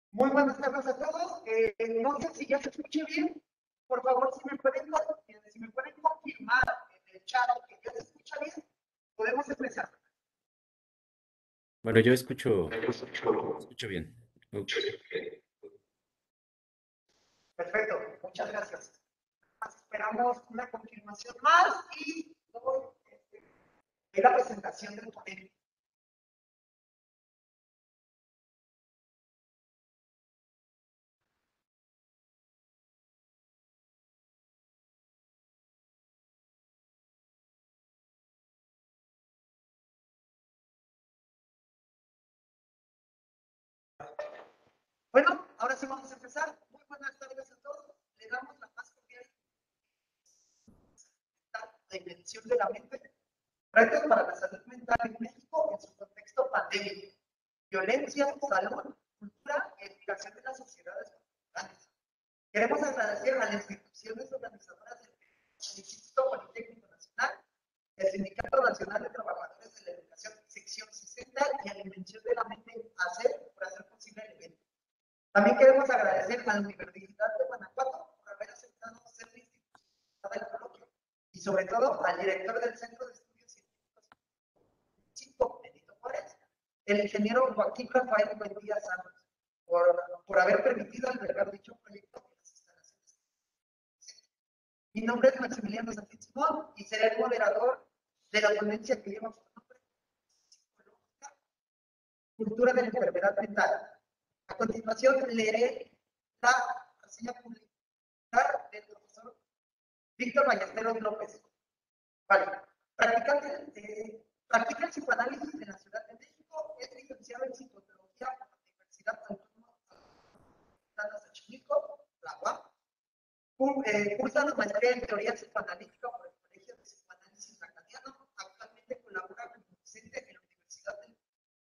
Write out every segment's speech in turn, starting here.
Muy buenas tardes a todos. No sé si ya se escuche bien. Por favor, si me pueden confirmar en el chat que ya se escucha bien, podemos empezar. Bueno, yo escucho bien. Ok. Perfecto, muchas gracias. Esperamos una confirmación más y luego la presentación del ponente. Bueno, ahora sí vamos a empezar. Muy buenas tardes a todos. Le damos la más cordial dimensión de la mente. Retos para la salud mental en México en su contexto pandémico. Violencia, salud, cultura y educación de las sociedades contemporáneas. Queremos agradecer a las instituciones organizadoras del Instituto Politécnico Nacional, el Sindicato Nacional de Trabajadores de la Educación, sección 60, y a la Invención de la Mente hacer por hacer posible el evento. También queremos agradecer a la Universidad de Guanajuato por haber aceptado ser la institución del coloquio y sobre todo al director del Centro de Estudios Científicos, Benito Juárez, el ingeniero Joaquín Rafael Buendía Santos, por haber permitido albergar dicho proyecto en las instalaciones. Mi nombre es Maximiliano Santín Simón y seré el moderador de la ponencia que lleva por nombre Psicológica, Cultura de la Enfermedad Mental. A continuación leeré la reseña publicar del profesor Víctor Ballesteros López. Vale. Practica el psicoanálisis en la Ciudad de México, es licenciado en psicología por la Universidad Autónoma de Xochimilco, la UAM. Cursa la maestría en teoría psicoanalítica por el Colegio de Psicoanálisis Lacaniano. Actualmente colabora como docente en la Universidad del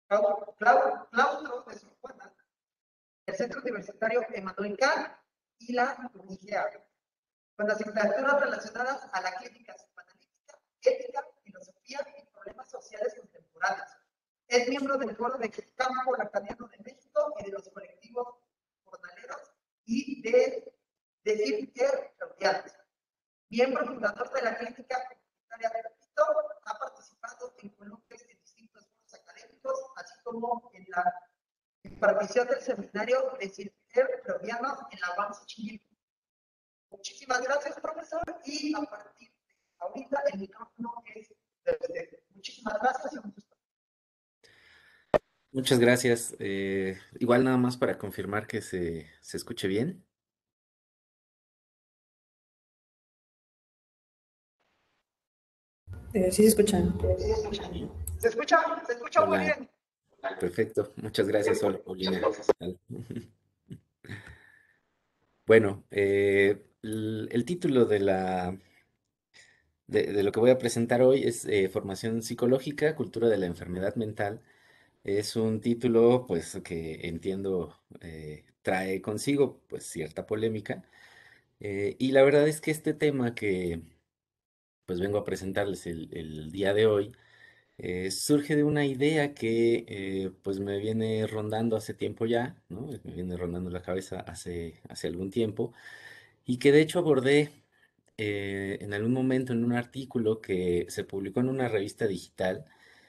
Claustro de Sor Juana, el Centro Universitario Emanuel Kant y la UNIGEA, con asignaturas relacionadas a la clínica psicoanalítica, ética, filosofía y problemas sociales contemporáneos. Es miembro del foro de campo lacaniano de México y de los colectivos jornaleros y de CIPER Freudianos. Miembro fundador de la clínica comunitaria de Repito, ha participado en coloquios en distintos foros académicos, así como en la impartición del seminario de CIPER Freudianos en la UAM Xochimilco. Muchísimas gracias, profesor, y a partir de ahorita el micrófono es de usted. Muchísimas gracias y un gusto. Muchas gracias. Igual nada más para confirmar que se escuche bien. Sí se escuchan. Sí. Se escucha muy Hola, bien. perfecto. Muchas gracias. Hola, Paulina. Bueno, el título de lo que voy a presentar hoy es Formación psicológica, cultura de la enfermedad mental. Es un título, pues, que entiendo trae consigo, pues, cierta polémica. Y la verdad es que este tema que, pues, vengo a presentarles el día de hoy, surge de una idea que, pues, me viene rondando hace tiempo ya, ¿no? Me viene rondando la cabeza hace algún tiempo, y que de hecho abordé en algún momento en un artículo que se publicó en una revista digital,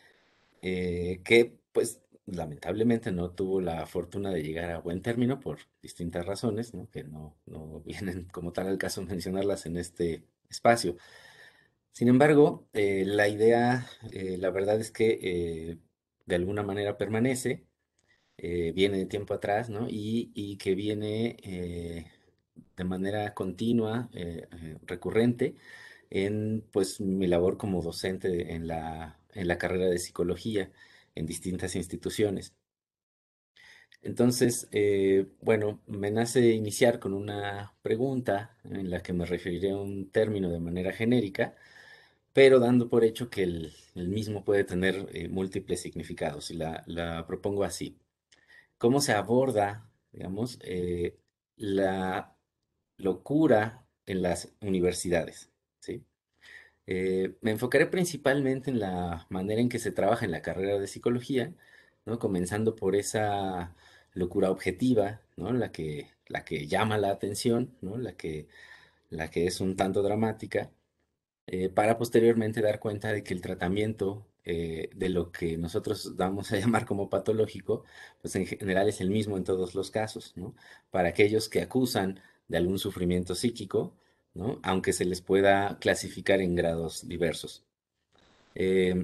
que pues lamentablemente no tuvo la fortuna de llegar a buen término por distintas razones, ¿no? Que no vienen como tal al caso mencionarlas en este espacio. Sin embargo, la idea, la verdad es que de alguna manera permanece, viene de tiempo atrás, ¿no? Y que viene de manera continua, recurrente, en pues mi labor como docente en la carrera de psicología en distintas instituciones. Entonces, bueno, me nace iniciar con una pregunta en la que me referiré a un término de manera genérica, pero dando por hecho que el mismo puede tener múltiples significados, y la propongo así. ¿Cómo se aborda, digamos, la locura en las universidades? ¿Sí? Me enfocaré principalmente en la manera en que se trabaja en la carrera de psicología, ¿no? Comenzando por esa locura objetiva, ¿no? La que llama la atención, ¿no? La que es un tanto dramática, para posteriormente dar cuenta de que el tratamiento de lo que nosotros vamos a llamar como patológico, pues en general es el mismo en todos los casos, ¿no? Para aquellos que acusan de algún sufrimiento psíquico, ¿no? Aunque se les pueda clasificar en grados diversos. Eh,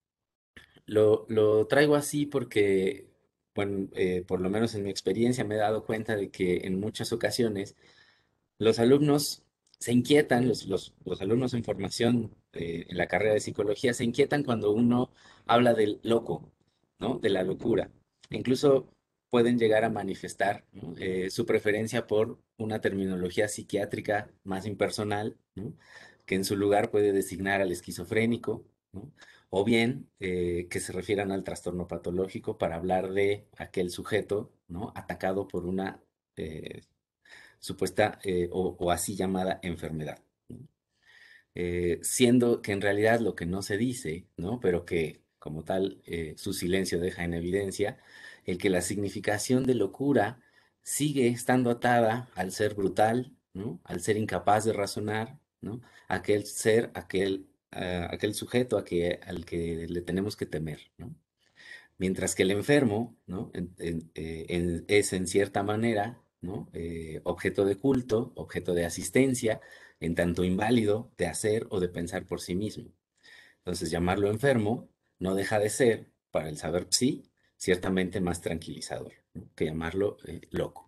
lo traigo así porque, bueno, por lo menos en mi experiencia me he dado cuenta de que en muchas ocasiones los alumnos se inquietan, los alumnos en formación en la carrera de psicología se inquietan cuando uno habla del loco, ¿no? De la locura. Incluso pueden llegar a manifestar, ¿no? Su preferencia por una terminología psiquiátrica más impersonal, ¿no? Que en su lugar puede designar al esquizofrénico, ¿no? O bien que se refieran al trastorno patológico para hablar de aquel sujeto, ¿no? Atacado por una eh, supuesta o así llamada enfermedad, ¿no? Siendo que en realidad lo que no se dice, ¿no? Pero que como tal su silencio deja en evidencia, el que la significación de locura sigue estando atada al ser brutal, ¿no? Al ser incapaz de razonar, ¿no? Aquel ser, aquel sujeto al que le tenemos que temer, ¿no? Mientras que el enfermo, ¿no? Es en cierta manera, ¿no? Objeto de culto, objeto de asistencia, en tanto inválido de hacer o de pensar por sí mismo. Entonces, llamarlo enfermo no deja de ser, para el saber psi, ciertamente más tranquilizador, ¿no? Que llamarlo loco.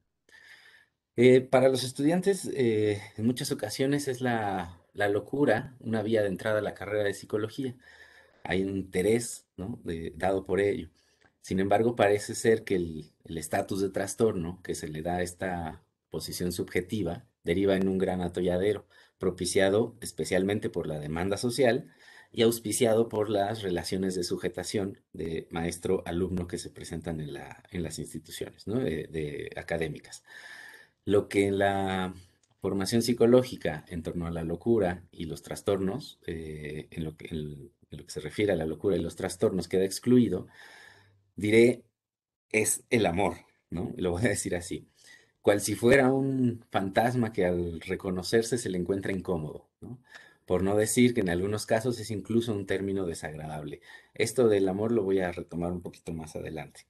Para los estudiantes, en muchas ocasiones es la locura una vía de entrada a la carrera de psicología. Hay un interés, ¿no? Dado por ello. Sin embargo, parece ser que el estatus de trastorno que se le da a esta posición subjetiva deriva en un gran atolladero, propiciado especialmente por la demanda social y auspiciado por las relaciones de sujetación de maestro-alumno que se presentan en las instituciones, ¿no? De académicas. Lo que en la formación psicológica en torno a la locura y los trastornos, en lo que se refiere a la locura y los trastornos, queda excluido, diré, es el amor, ¿no? Lo voy a decir así. Cual si fuera un fantasma que al reconocerse se le encuentra incómodo, ¿no? Por no decir que en algunos casos es incluso un término desagradable. Esto del amor lo voy a retomar un poquito más adelante.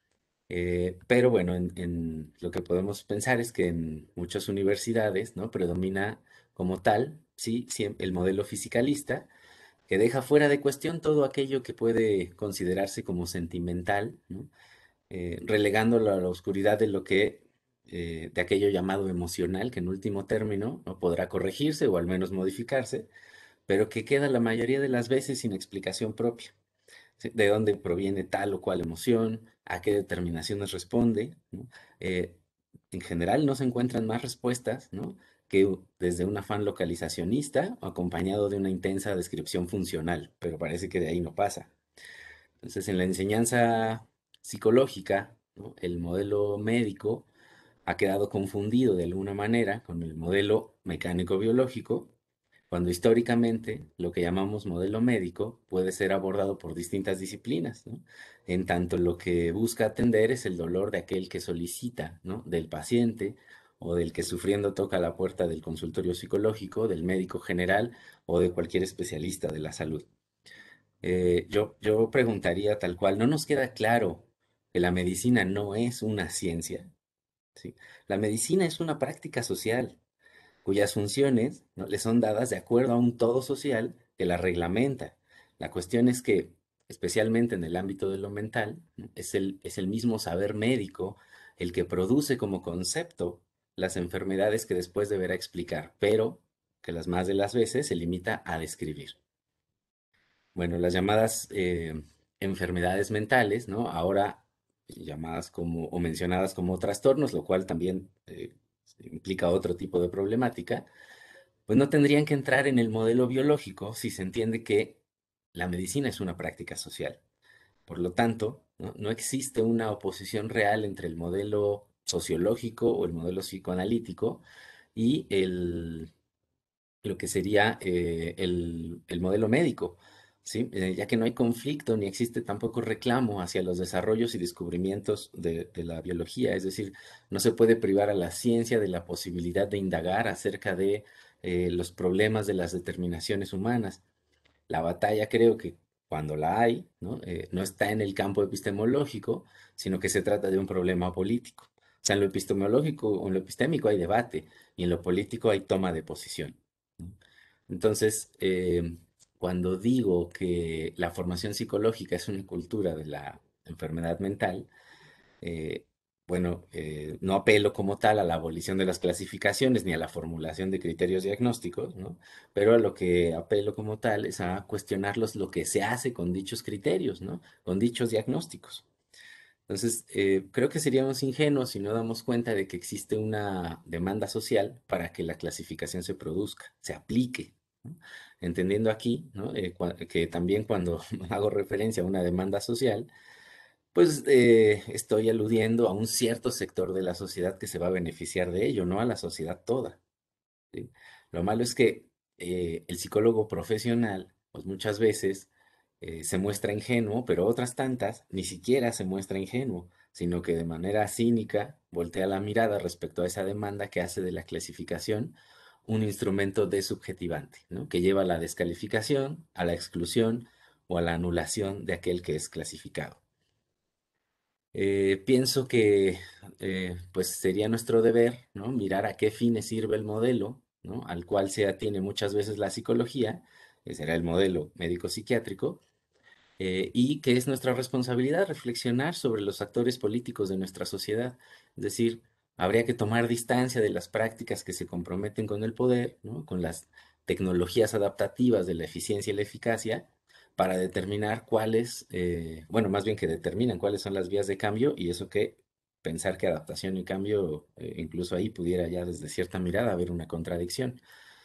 Pero bueno, en lo que podemos pensar es que en muchas universidades, ¿no? Predomina como tal, sí, el modelo fisicalista, que deja fuera de cuestión todo aquello que puede considerarse como sentimental, ¿no? Relegándolo a la oscuridad de aquello llamado emocional, que en último término no podrá corregirse o al menos modificarse, pero que queda la mayoría de las veces sin explicación propia. ¿Sí? De dónde proviene tal o cual emoción, a qué determinaciones responde, ¿no? Eh, en general no se encuentran más respuestas, ¿no? Que desde un afán localizacionista o acompañado de una intensa descripción funcional, pero parece que de ahí no pasa. Entonces, en la enseñanza psicológica, ¿no? El modelo médico ha quedado confundido de alguna manera con el modelo mecánico-biológico, cuando históricamente lo que llamamos modelo médico puede ser abordado por distintas disciplinas, ¿no? En tanto lo que busca atender es el dolor de aquel que solicita, ¿no? Del paciente o del que sufriendo toca la puerta del consultorio psicológico, del médico general o de cualquier especialista de la salud. Yo preguntaría tal cual, ¿no nos queda claro que la medicina no es una ciencia? ¿Sí? La medicina es una práctica social cuyas funciones, ¿no? Le son dadas de acuerdo a un todo social que la reglamenta. La cuestión es que, especialmente en el ámbito de lo mental, ¿no? Es el mismo saber médico el que produce como concepto las enfermedades que después deberá explicar, pero que las más de las veces se limita a describir. Bueno, las llamadas enfermedades mentales, ¿no? Ahora llamadas como o mencionadas como trastornos, lo cual también implica otro tipo de problemática, pues no tendrían que entrar en el modelo biológico si se entiende que la medicina es una práctica social. Por lo tanto, no existe una oposición real entre el modelo sociológico o el modelo psicoanalítico y lo que sería el modelo médico. ¿sí? Ya que no hay conflicto ni existe tampoco reclamo hacia los desarrollos y descubrimientos de la biología. Es decir, no se puede privar a la ciencia de la posibilidad de indagar acerca de los problemas de las determinaciones humanas. La batalla creo que cuando la hay, ¿no? No está en el campo epistemológico, sino que se trata de un problema político. O sea, en lo epistemológico o en lo epistémico hay debate y en lo político hay toma de posición, ¿no? Entonces, cuando digo que la formación psicológica es una cultura de la enfermedad mental, eh, bueno, no apelo como tal a la abolición de las clasificaciones ni a la formulación de criterios diagnósticos, ¿no? Pero a lo que apelo como tal es a cuestionarlos lo que se hace con dichos criterios, ¿no? Con dichos diagnósticos. Entonces, creo que seríamos ingenuos si no damos cuenta de que existe una demanda social para que la clasificación se produzca, se aplique, ¿no? Entendiendo aquí, ¿no? Que también cuando hago referencia a una demanda social, pues estoy aludiendo a un cierto sector de la sociedad que se va a beneficiar de ello, no a la sociedad toda, ¿sí? Lo malo es que el psicólogo profesional, pues muchas veces se muestra ingenuo, pero otras tantas ni siquiera se muestra ingenuo, sino que de manera cínica voltea la mirada respecto a esa demanda que hace de la clasificación un instrumento desubjetivante, ¿no? Que lleva a la descalificación, a la exclusión o a la anulación de aquel que es clasificado. Pienso que pues sería nuestro deber, ¿no? Mirar a qué fines sirve el modelo, ¿no? Al cual se atiene muchas veces la psicología, que será el modelo médico-psiquiátrico, y que es nuestra responsabilidad reflexionar sobre los actores políticos de nuestra sociedad. Es decir, habría que tomar distancia de las prácticas que se comprometen con el poder, ¿no? Con las tecnologías adaptativas de la eficiencia y la eficacia, para determinar cuáles, bueno, más bien que determinan cuáles son las vías de cambio y eso que pensar que adaptación y cambio, incluso ahí pudiera ya desde cierta mirada haber una contradicción.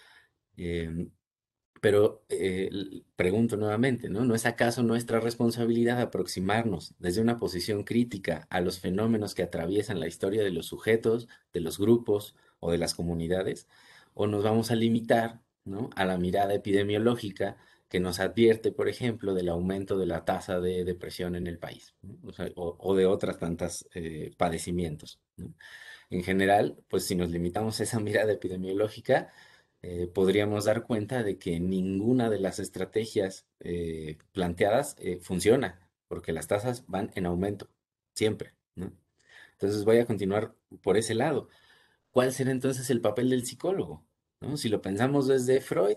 Em, pero pregunto nuevamente, ¿no? ¿No es acaso nuestra responsabilidad aproximarnos desde una posición crítica a los fenómenos que atraviesan la historia de los sujetos, de los grupos o de las comunidades? ¿O nos vamos a limitar, ¿no? A la mirada epidemiológica que nos advierte, por ejemplo, del aumento de la tasa de depresión en el país, ¿no? O sea, o de otras tantas padecimientos, ¿no? En general, pues si nos limitamos a esa mirada epidemiológica, podríamos dar cuenta de que ninguna de las estrategias planteadas funciona, porque las tasas van en aumento, siempre, ¿no? Entonces voy a continuar por ese lado. ¿Cuál será entonces el papel del psicólogo? ¿No? Si lo pensamos desde Freud,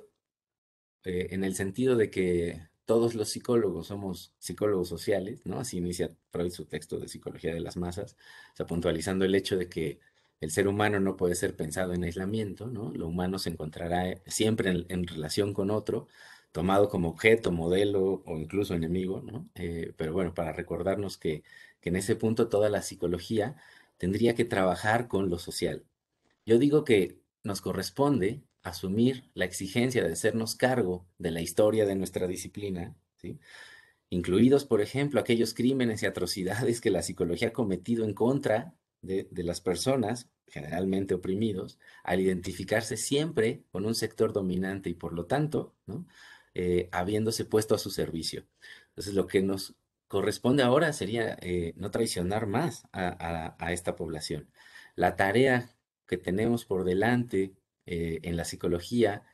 en el sentido de que todos los psicólogos somos psicólogos sociales, ¿no? Así inicia Freud su texto de Psicología de las Masas, o sea, puntualizando el hecho de que el ser humano no puede ser pensado en aislamiento, ¿no? Lo humano se encontrará siempre en relación con otro, tomado como objeto, modelo o incluso enemigo, ¿no? Pero bueno, para recordarnos que en ese punto toda la psicología tendría que trabajar con lo social. Yo digo que nos corresponde asumir la exigencia de hacernos cargo de la historia de nuestra disciplina, ¿sí? Incluidos, por ejemplo, aquellos crímenes y atrocidades que la psicología ha cometido en contra de las personas, generalmente oprimidos, al identificarse siempre con un sector dominante y por lo tanto, ¿no? Habiéndose puesto a su servicio. Entonces, lo que nos corresponde ahora sería no traicionar más a esta población. La tarea que tenemos por delante en la psicología,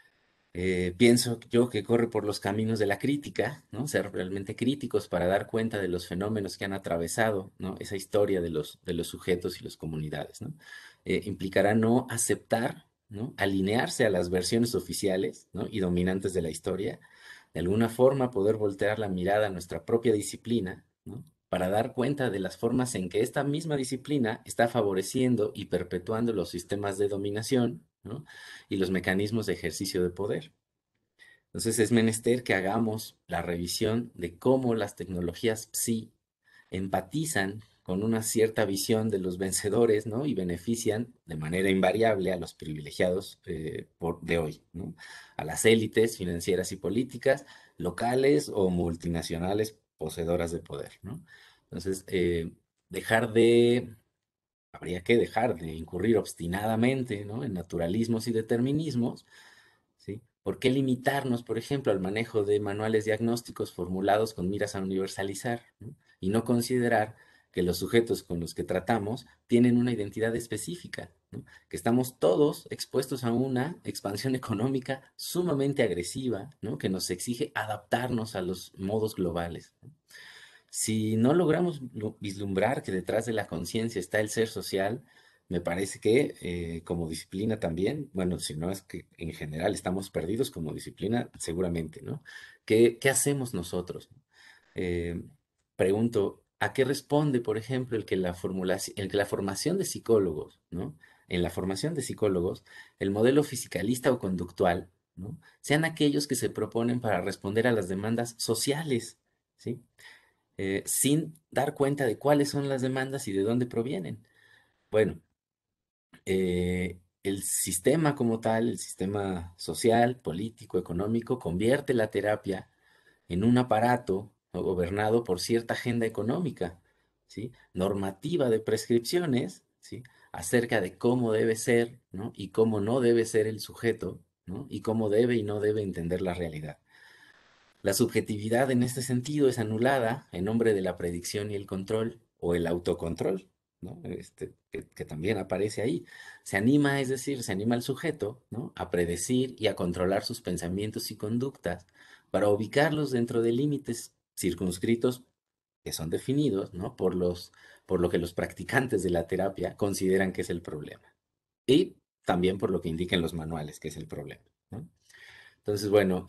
pienso yo que corre por los caminos de la crítica, ¿no? Ser realmente críticos para dar cuenta de los fenómenos que han atravesado, ¿no? Esa historia de los sujetos y las comunidades, ¿no? Implicará no aceptar, ¿no? Alinearse a las versiones oficiales, ¿no? Y dominantes de la historia, de alguna forma poder voltear la mirada a nuestra propia disciplina, ¿no? Para dar cuenta de las formas en que esta misma disciplina está favoreciendo y perpetuando los sistemas de dominación, ¿no? Y los mecanismos de ejercicio de poder. Entonces es menester que hagamos la revisión de cómo las tecnologías psi empatizan con una cierta visión de los vencedores, ¿no? Y benefician de manera invariable a los privilegiados de hoy, ¿no? A las élites financieras y políticas, locales o multinacionales poseedoras de poder, ¿no? Entonces, dejar de habría que dejar de incurrir obstinadamente, ¿no? En naturalismos y determinismos, ¿sí? ¿Por qué limitarnos, por ejemplo, al manejo de manuales diagnósticos formulados con miras a universalizar, ¿no? Y no considerar que los sujetos con los que tratamos tienen una identidad específica, ¿no? Que estamos todos expuestos a una expansión económica sumamente agresiva, ¿no? Que nos exige adaptarnos a los modos globales, ¿no? Si no logramos vislumbrar que detrás de la conciencia está el ser social, me parece que como disciplina también, bueno, si no es que en general estamos perdidos como disciplina, seguramente, ¿no? ¿Qué hacemos nosotros? Eh, Pregunto, ¿a qué responde, por ejemplo, el que la formación de psicólogos, ¿no? En la formación de psicólogos, el modelo fisicalista o conductual, ¿no? Sean aquellos que se proponen para responder a las demandas sociales, ¿sí? Sin dar cuenta de cuáles son las demandas y de dónde provienen. Bueno, el sistema como tal, el sistema social, político, económico, convierte la terapia en un aparato, ¿no?, gobernado por cierta agenda económica, ¿sí? Normativa de prescripciones, ¿sí? Acerca de cómo debe ser, ¿no? Y cómo no debe ser el sujeto, ¿no? Y cómo debe y no debe entender la realidad. La subjetividad en este sentido es anulada en nombre de la predicción y el control o el autocontrol, ¿no? Que también aparece ahí. Se anima, es decir, se anima al sujeto, ¿no?, a predecir y a controlar sus pensamientos y conductas para ubicarlos dentro de límites circunscritos que son definidos, ¿no?, por lo que los practicantes de la terapia consideran que es el problema. Y también por lo que indican los manuales que es el problema, ¿no? Entonces, bueno,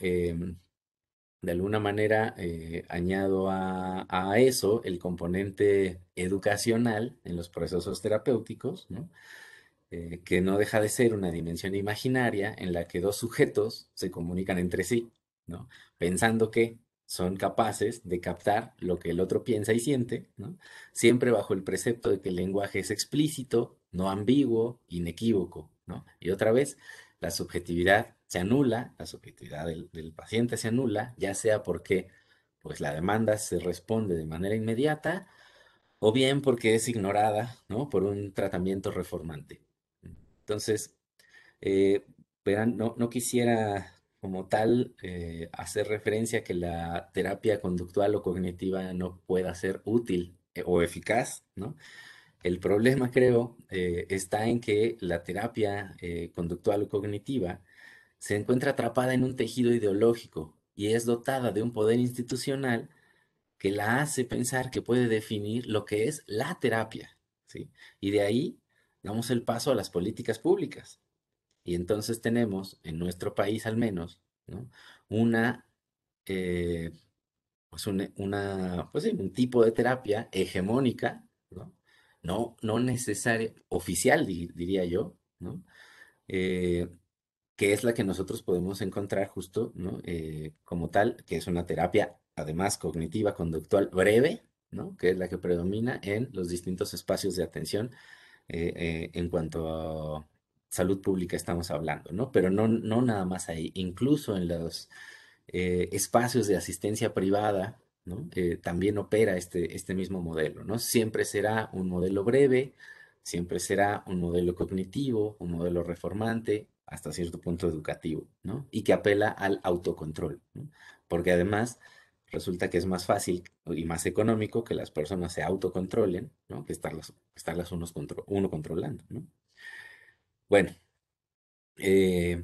de alguna manera añado a eso el componente educacional en los procesos terapéuticos, ¿no? Que no deja de ser una dimensión imaginaria en la que dos sujetos se comunican entre sí, ¿no? Pensando que son capaces de captar lo que el otro piensa y siente, ¿no? Siempre bajo el precepto de que el lenguaje es explícito, no ambiguo, inequívoco, ¿no? Y otra vez, la subjetividad se anula, la subjetividad del paciente se anula, ya sea porque pues la demanda se responde de manera inmediata o bien porque es ignorada, ¿no?, por un tratamiento reformante. Entonces, eh, verán, no quisiera como tal hacer referencia a que la terapia conductual o cognitiva no pueda ser útil o eficaz, ¿no? El problema, creo, está en que la terapia conductual o cognitiva se encuentra atrapada en un tejido ideológico y es dotada de un poder institucional que la hace pensar que puede definir lo que es la terapia, ¿sí? Y de ahí damos el paso a las políticas públicas. Y entonces tenemos, en nuestro país al menos, ¿no?, una, eh, pues sí, un tipo de terapia hegemónica, ¿no? No necesaria, oficial, diría yo, ¿no? Eh, que es la que nosotros podemos encontrar justo, ¿no? Como tal, que es una terapia, además cognitiva, conductual, breve, ¿no? Que es la que predomina en los distintos espacios de atención en cuanto a salud pública estamos hablando, ¿no? Pero no nada más ahí, incluso en los espacios de asistencia privada, ¿no? También opera este mismo modelo, ¿no? Siempre será un modelo breve, siempre será un modelo cognitivo, un modelo reformante, hasta cierto punto educativo, ¿no? Y que apela al autocontrol, ¿no? Porque además resulta que es más fácil y más económico que las personas se autocontrolen, ¿no?, que estarlas uno controlando, ¿no? Bueno, eh,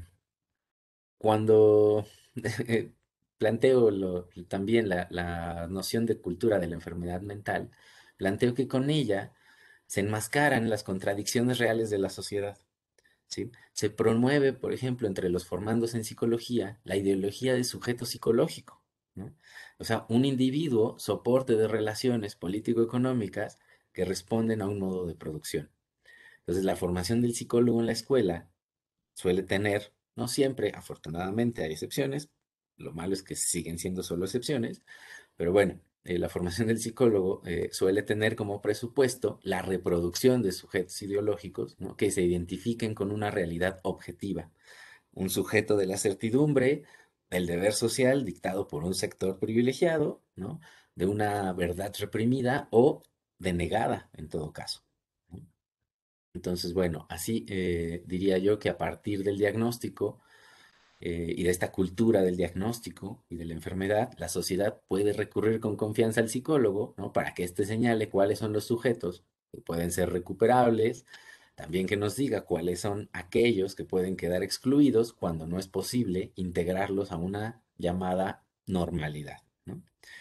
cuando planteo también la noción de cultura de la enfermedad mental, planteo que con ella se enmascaran las contradicciones reales de la sociedad, ¿sí? Se promueve, por ejemplo, entre los formandos en psicología, la ideología de sujeto psicológico, ¿no? O sea, un individuo soporte de relaciones político-económicas que responden a un modo de producción. Entonces, la formación del psicólogo en la escuela suele tener, no siempre, afortunadamente hay excepciones, lo malo es que siguen siendo solo excepciones, pero bueno, la formación del psicólogo suele tener como presupuesto la reproducción de sujetos ideológicos, ¿no?, que se identifiquen con una realidad objetiva, un sujeto de la certidumbre, del deber social dictado por un sector privilegiado, ¿no?, de una verdad reprimida o denegada en todo caso, ¿no? Entonces, bueno, así diría yo que a partir del diagnóstico y de esta cultura del diagnóstico y de la enfermedad, la sociedad puede recurrir con confianza al psicólogo, ¿no? Para que éste señale cuáles son los sujetos que pueden ser recuperables, también que nos diga cuáles son aquellos que pueden quedar excluidos cuando no es posible integrarlos a una llamada normalidad, ¿no?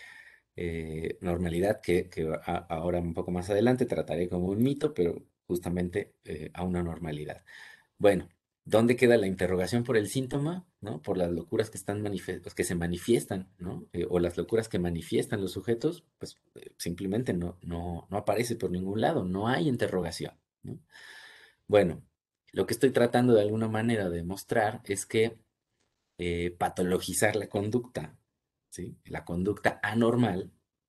Normalidad que ahora un poco más adelante trataré como un mito, pero justamente a una normalidad. Bueno, ¿dónde queda la interrogación por el síntoma, ¿no? Por las locuras que pues, que se manifiestan, ¿no? O las locuras que manifiestan los sujetos, pues simplemente no aparece por ningún lado, no hay interrogación, ¿no? Bueno, lo que estoy tratando de alguna manera de mostrar es que patologizar la conducta, ¿sí? La conducta anormal,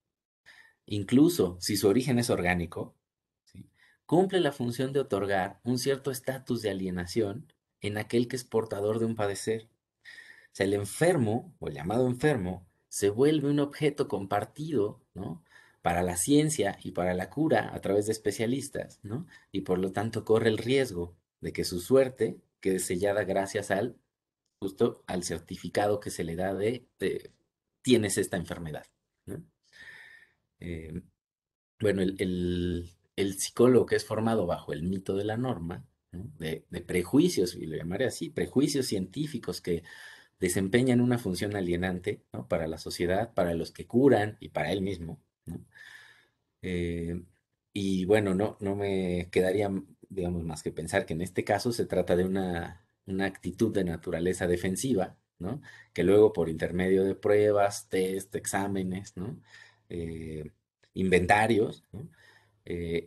incluso si su origen es orgánico, ¿sí? Cumple la función de otorgar un cierto estatus de alienación en aquel que es portador de un padecer. O sea, el enfermo, o el llamado enfermo, se vuelve un objeto compartido, ¿no? Para la ciencia y para la cura a través de especialistas, ¿no? Y por lo tanto corre el riesgo de que su suerte quede sellada gracias justo al certificado que se le da de tienes esta enfermedad, ¿no? Eh, bueno, el psicólogo que es formado bajo el mito de la norma, ¿no? De prejuicios, y lo llamaré así, prejuicios científicos que desempeñan una función alienante, ¿no? Para la sociedad, para los que curan y para él mismo, ¿no? Eh, y bueno, no me quedaría, digamos, más que pensar que en este caso se trata de una actitud de naturaleza defensiva, ¿no? Que luego por intermedio de pruebas, test, exámenes, ¿no? Eh, inventarios, ¿no? Eh,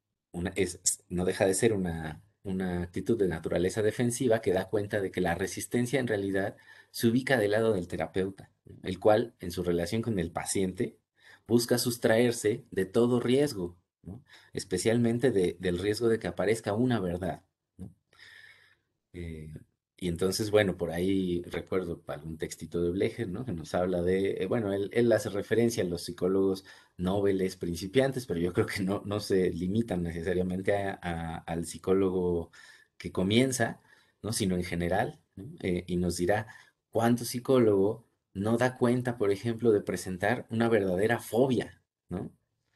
no deja de ser una actitud de naturaleza defensiva que da cuenta de que la resistencia en realidad se ubica del lado del terapeuta, ¿no? El cual, en su relación con el paciente, busca sustraerse de todo riesgo, ¿no? Especialmente del riesgo de que aparezca una verdad, ¿no? Eh, y entonces, bueno, por ahí recuerdo algún textito de Blecher, ¿no? Que nos habla bueno, él hace referencia a los psicólogos nobles principiantes, pero yo creo que no se limitan necesariamente al psicólogo que comienza, ¿no? Sino en general, ¿no? Y nos dirá cuánto psicólogo no da cuenta, por ejemplo, de presentar una verdadera fobia, ¿no?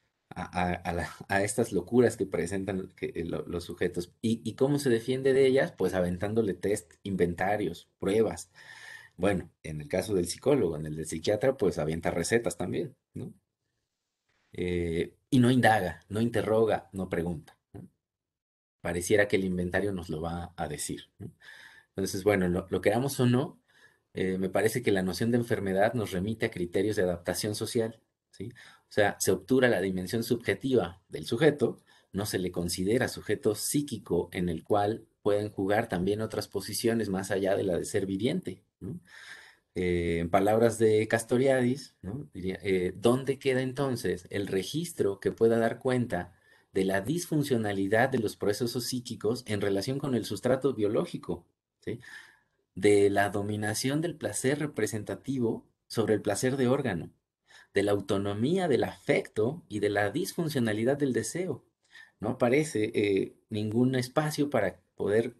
A estas locuras que presentan los sujetos. ¿Y cómo se defiende de ellas? Pues aventándole test, inventarios, pruebas. Bueno, en el caso del psicólogo, en el del psiquiatra, pues avienta recetas también, ¿no? Y no indaga, no interroga, no pregunta, ¿no? Pareciera que el inventario nos lo va a decir, ¿no? Entonces, bueno, lo queramos o no, me parece que la noción de enfermedad nos remite a criterios de adaptación social, ¿sí? O sea, se obtura la dimensión subjetiva del sujeto, no se le considera sujeto psíquico en el cual pueden jugar también otras posiciones más allá de la de ser viviente, ¿no? En palabras de Castoriadis, ¿no? Diría, ¿dónde queda entonces el registro que pueda dar cuenta de la disfuncionalidad de los procesos psíquicos en relación con el sustrato biológico? ¿Sí? De la dominación del placer representativo sobre el placer de órgano, de la autonomía del afecto y de la disfuncionalidad del deseo. No aparece ningún espacio para poder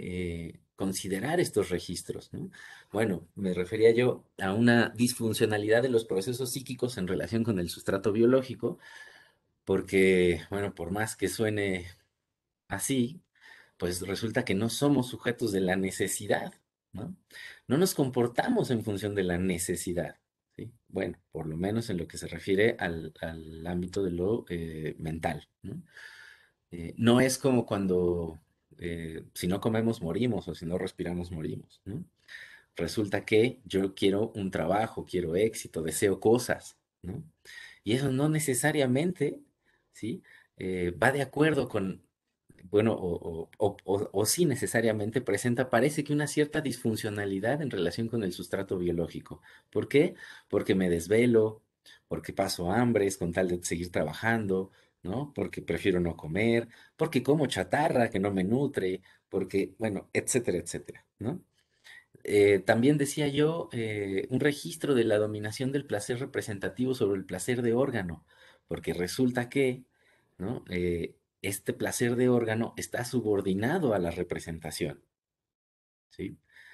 considerar estos registros, ¿no? Bueno, me refería yo a una disfuncionalidad de los procesos psíquicos en relación con el sustrato biológico, porque, bueno, por más que suene así, pues resulta que no somos sujetos de la necesidad, ¿no? No nos comportamos en función de la necesidad, ¿sí? Bueno, por lo menos en lo que se refiere al ámbito de lo mental, ¿no? No es como cuando si no comemos morimos o si no respiramos morimos, ¿no? Resulta que yo quiero un trabajo, quiero éxito, deseo cosas, ¿no? Y eso no necesariamente, ¿sí? Va de acuerdo con, bueno, o sí necesariamente presenta, parece que una cierta disfuncionalidad en relación con el sustrato biológico. ¿Por qué? Porque me desvelo, porque paso hambres con tal de seguir trabajando, ¿no? Porque prefiero no comer, porque como chatarra que no me nutre, porque, bueno, etcétera, etcétera, ¿no? También decía yo, un registro de la dominación del placer representativo sobre el placer de órgano, porque resulta que, ¿no? Este placer de órgano está subordinado a la representación, ¿sí?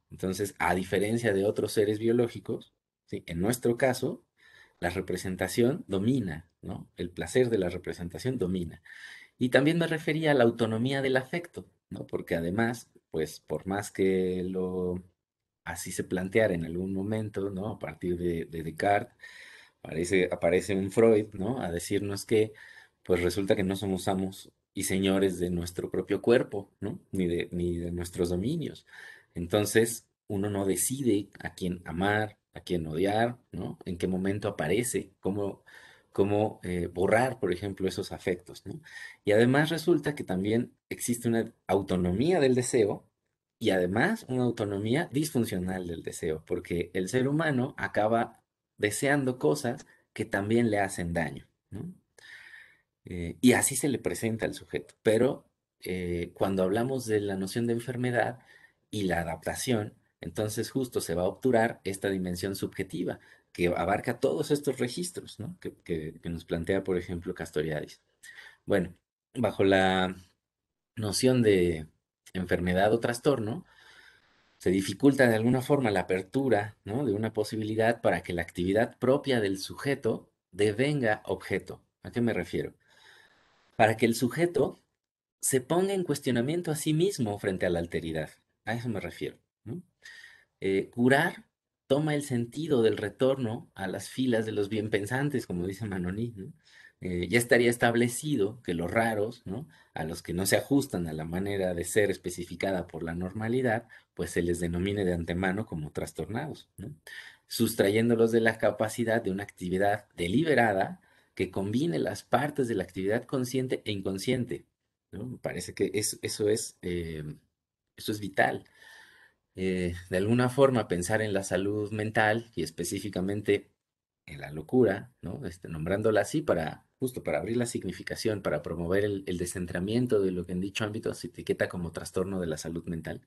Entonces, a diferencia de otros seres biológicos, ¿sí? En nuestro caso, la representación domina, ¿no? El placer de la representación domina. Y también me refería a la autonomía del afecto, ¿no? Porque además, pues por más que lo así se planteara en algún momento, ¿no? A partir de Descartes, aparece un Freud, ¿no? A decirnos que, pues resulta que no somos amos y señores de nuestro propio cuerpo, ¿no? Ni de nuestros dominios. Entonces, uno no decide a quién amar, a quién odiar, ¿no? En qué momento aparece, cómo borrar, por ejemplo, esos afectos, ¿no? Y además resulta que también existe una autonomía del deseo y además una autonomía disfuncional del deseo, porque el ser humano acaba deseando cosas que también le hacen daño, ¿no? Y así se le presenta al sujeto. Pero cuando hablamos de la noción de enfermedad y la adaptación, entonces justo se va a obturar esta dimensión subjetiva que abarca todos estos registros, ¿no? Que nos plantea, por ejemplo, Castoriadis. Bueno, bajo la noción de enfermedad o trastorno, se dificulta de alguna forma la apertura, ¿no? De una posibilidad para que la actividad propia del sujeto devenga objeto. ¿A qué me refiero? Para que el sujeto se ponga en cuestionamiento a sí mismo frente a la alteridad. A eso me refiero, ¿no? Curar toma el sentido del retorno a las filas de los bienpensantes, como dice Manoni, ¿no? Ya estaría establecido que los raros, ¿no? A los que no se ajustan a la manera de ser especificada por la normalidad, pues se les denomine de antemano como trastornados, ¿no? Sustrayéndolos de la capacidad de una actividad deliberada que combine las partes de la actividad consciente e inconsciente, ¿no? Me parece que eso es vital. De alguna forma pensar en la salud mental y específicamente en la locura, ¿no? Nombrándola así para, justo para abrir la significación, para promover el descentramiento de lo que en dicho ámbito se etiqueta como trastorno de la salud mental.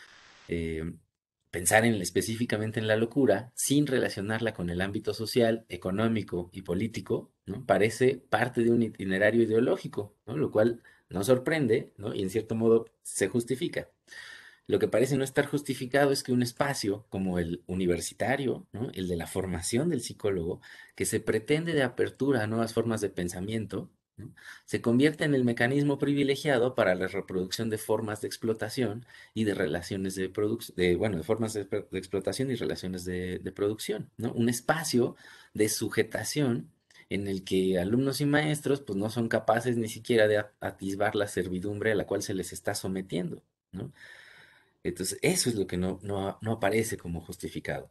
Eh, Pensar específicamente en la locura sin relacionarla con el ámbito social, económico y político, ¿no? Parece parte de un itinerario ideológico, ¿no? Lo cual no sorprende, ¿no? Y en cierto modo se justifica. Lo que parece no estar justificado es que un espacio como el universitario, ¿no? El de la formación del psicólogo, que se pretende de apertura a nuevas formas de pensamiento, ¿no? Se convierta en el mecanismo privilegiado para la reproducción de formas de explotación y de relaciones de producción, bueno, de formas de explotación y relaciones de producción, ¿no? Un espacio de sujetación en el que alumnos y maestros pues no son capaces ni siquiera de atisbar la servidumbre a la cual se les está sometiendo, ¿no? Entonces, eso es lo que no aparece como justificado.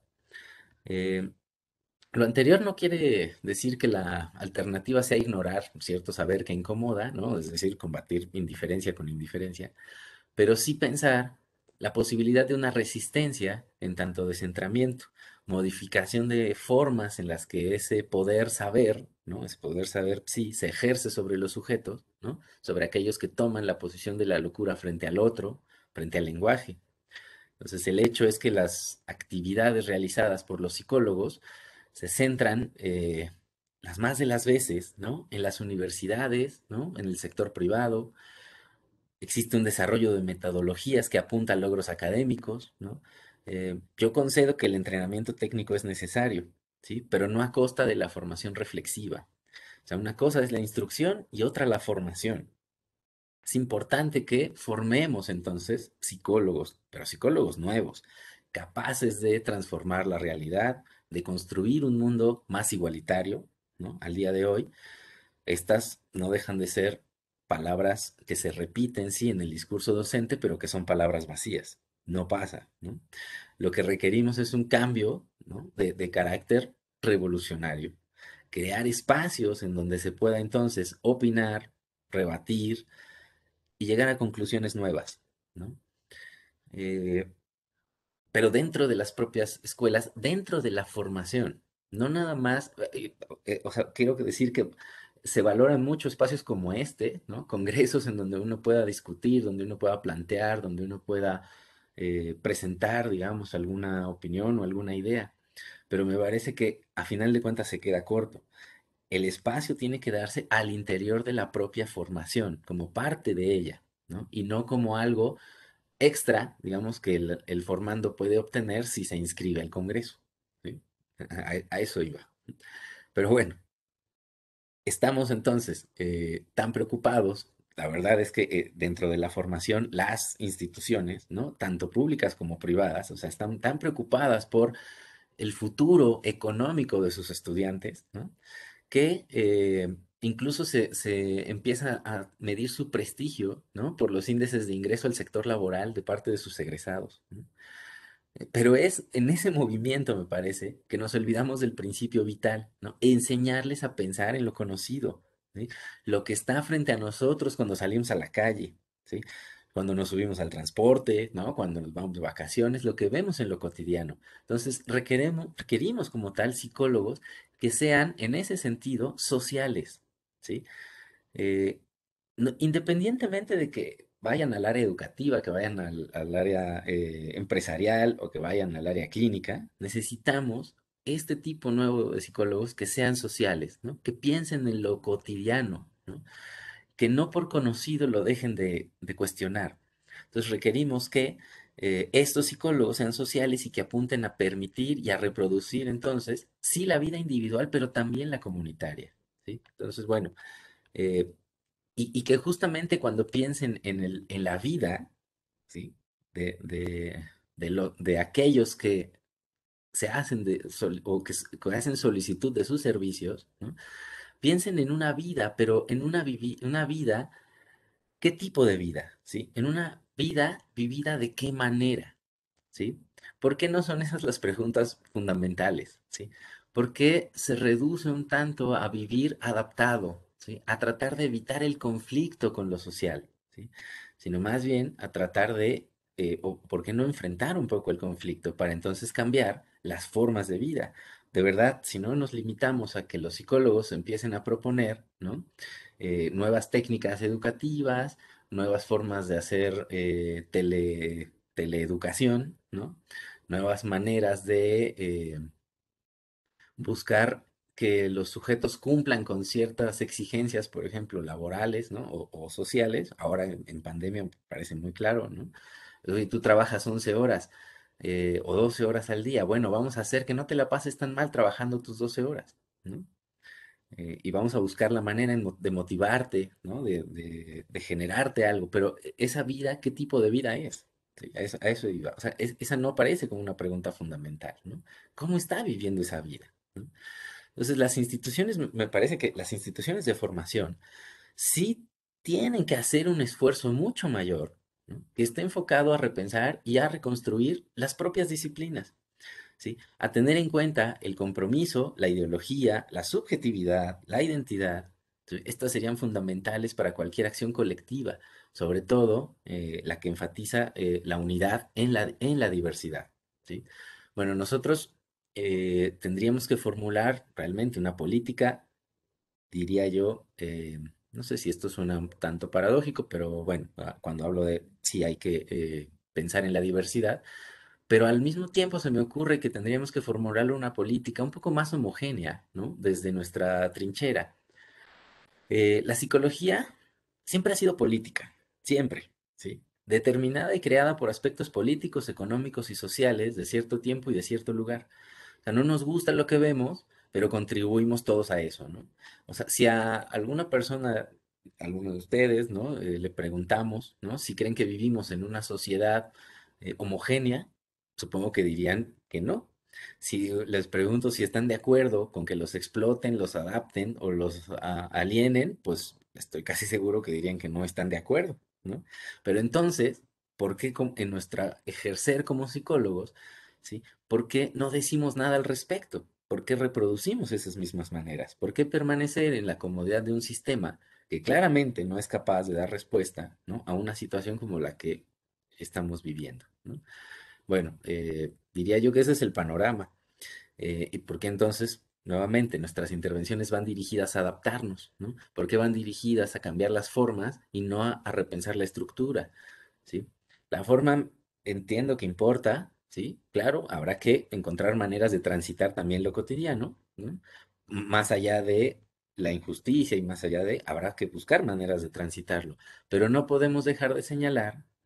Eh, lo anterior no quiere decir que la alternativa sea ignorar cierto saber que incomoda, ¿no? Es decir, combatir indiferencia con indiferencia, pero sí pensar la posibilidad de una resistencia en tanto descentramiento, modificación de formas en las que ese poder saber, ¿no? Ese poder saber, sí, se ejerce sobre los sujetos, ¿no? Sobre aquellos que toman la posición de la locura frente al otro, frente al lenguaje. Entonces, el hecho es que las actividades realizadas por los psicólogos se centran, las más de las veces, ¿no? En las universidades, ¿no? En el sector privado. Existe un desarrollo de metodologías que apunta a logros académicos, ¿no? Yo concedo que el entrenamiento técnico es necesario, ¿sí? Pero no a costa de la formación reflexiva. O sea, una cosa es la instrucción y otra la formación. Es importante que formemos entonces psicólogos, pero psicólogos nuevos, capaces de transformar la realidad, de construir un mundo más igualitario, ¿no? Al día de hoy, estas no dejan de ser palabras que se repiten, sí, en el discurso docente, pero que son palabras vacías. No pasa, ¿no? Lo que requerimos es un cambio, ¿no? De carácter revolucionario. Crear espacios en donde se pueda entonces opinar, rebatir, y llegar a conclusiones nuevas, ¿no? Eh, pero dentro de las propias escuelas, dentro de la formación, no nada más, o sea, quiero decir que se valoran mucho espacios como este, ¿no? Congresos en donde uno pueda discutir, donde uno pueda plantear, donde uno pueda presentar, digamos, alguna opinión o alguna idea, pero me parece que a final de cuentas se queda corto. El espacio tiene que darse al interior de la propia formación, como parte de ella, ¿no? Y no como algo extra, digamos, que el formando puede obtener si se inscribe al Congreso. ¿Sí? A eso iba. Pero bueno, estamos entonces tan preocupados. La verdad es que dentro de la formación, las instituciones, ¿no? Tanto públicas como privadas, o sea, están tan preocupadas por el futuro económico de sus estudiantes, ¿no? Que incluso se empieza a medir su prestigio, ¿no? Por los índices de ingreso al sector laboral de parte de sus egresados, ¿no? Pero es en ese movimiento, me parece, que nos olvidamos del principio vital, ¿no? Enseñarles a pensar en lo conocido, ¿sí? Lo que está frente a nosotros cuando salimos a la calle, ¿sí? Cuando nos subimos al transporte, ¿no? Cuando nos vamos de vacaciones, lo que vemos en lo cotidiano. Entonces, requerimos como tal psicólogos que sean, en ese sentido, sociales, ¿sí? Eh, Independientemente de que vayan al área educativa, que vayan al área empresarial o que vayan al área clínica, necesitamos este tipo nuevo de psicólogos que sean sociales, ¿no? Que piensen en lo cotidiano, ¿no? Que no por conocido lo dejen de cuestionar. Entonces requerimos que estos psicólogos sean sociales y que apunten a permitir y a reproducir entonces, sí, la vida individual, pero también la comunitaria, ¿sí? Entonces, bueno. eh, y que justamente cuando piensen en la vida, ¿sí? De aquellos que se hacen o que hacen solicitud de sus servicios, ¿no? Piensen en una vida, pero en una vida, ¿qué tipo de vida? ¿Sí? En una vida vivida de qué manera, ¿sí? ¿Por qué no son esas las preguntas fundamentales? ¿Sí? ¿Por qué se reduce un tanto a vivir adaptado? ¿Sí? A tratar de evitar el conflicto con lo social, ¿sí? Sino más bien a tratar o por qué no enfrentar un poco el conflicto para entonces cambiar las formas de vida. De verdad, si no nos limitamos a que los psicólogos empiecen a proponer, ¿no? Nuevas técnicas educativas, nuevas formas de hacer teleeducación, ¿no? Nuevas maneras de buscar que los sujetos cumplan con ciertas exigencias, por ejemplo, laborales, ¿no? O sociales. Ahora en pandemia me parece muy claro, ¿no? Oye, tú trabajas 11 horas o 12 horas al día. Bueno, vamos a hacer que no te la pases tan mal trabajando tus 12 horas, ¿no? Y vamos a buscar la manera de motivarte, ¿no? De generarte algo, pero esa vida, ¿qué tipo de vida es? Sí, a eso iba. O sea, esa no parece como una pregunta fundamental, ¿no? ¿Cómo está viviendo esa vida? ¿No? Entonces, las instituciones, me parece que las instituciones de formación sí tienen que hacer un esfuerzo mucho mayor, ¿no? Que esté enfocado a repensar y a reconstruir las propias disciplinas. ¿Sí? A tener en cuenta el compromiso, la ideología, la subjetividad, la identidad. ¿Sí? Estas serían fundamentales para cualquier acción colectiva, sobre todo la que enfatiza la unidad en la diversidad. ¿Sí? Bueno, nosotros tendríamos que formular realmente una política, diría yo, no sé si esto suena un tanto paradójico, pero bueno, cuando hablo de si hay que pensar en la diversidad, pero al mismo tiempo se me ocurre que tendríamos que formular una política un poco más homogénea, ¿no? Desde nuestra trinchera. La psicología siempre ha sido política, siempre, ¿sí? Determinada y creada por aspectos políticos, económicos y sociales de cierto tiempo y de cierto lugar. O sea, no nos gusta lo que vemos, pero contribuimos todos a eso, ¿no? O sea, si a alguna persona, alguno de ustedes, ¿no? Le preguntamos, ¿no? Si creen que vivimos en una sociedad homogénea, supongo que dirían que no. Si les pregunto si están de acuerdo con que los exploten, los adapten o los alienen, pues estoy casi seguro que dirían que no están de acuerdo, ¿no? Pero entonces, ¿por qué en nuestra ejercer como psicólogos, ¿sí? ¿Por qué no decimos nada al respecto? ¿Por qué reproducimos esas mismas maneras? ¿Por qué permanecer en la comodidad de un sistema que claramente no es capaz de dar respuesta, ¿no? A una situación como la que estamos viviendo, ¿no? Bueno, diría yo que ese es el panorama. ¿Y por qué entonces, nuevamente, nuestras intervenciones van dirigidas a adaptarnos, ¿no? ¿Por qué van dirigidas a cambiar las formas y no a repensar la estructura? ¿Sí? La forma entiendo que importa, ¿sí? Claro, habrá que encontrar maneras de transitar también lo cotidiano, ¿no? Más allá de la injusticia y más allá habrá que buscar maneras de transitarlo, pero no podemos dejar de señalar,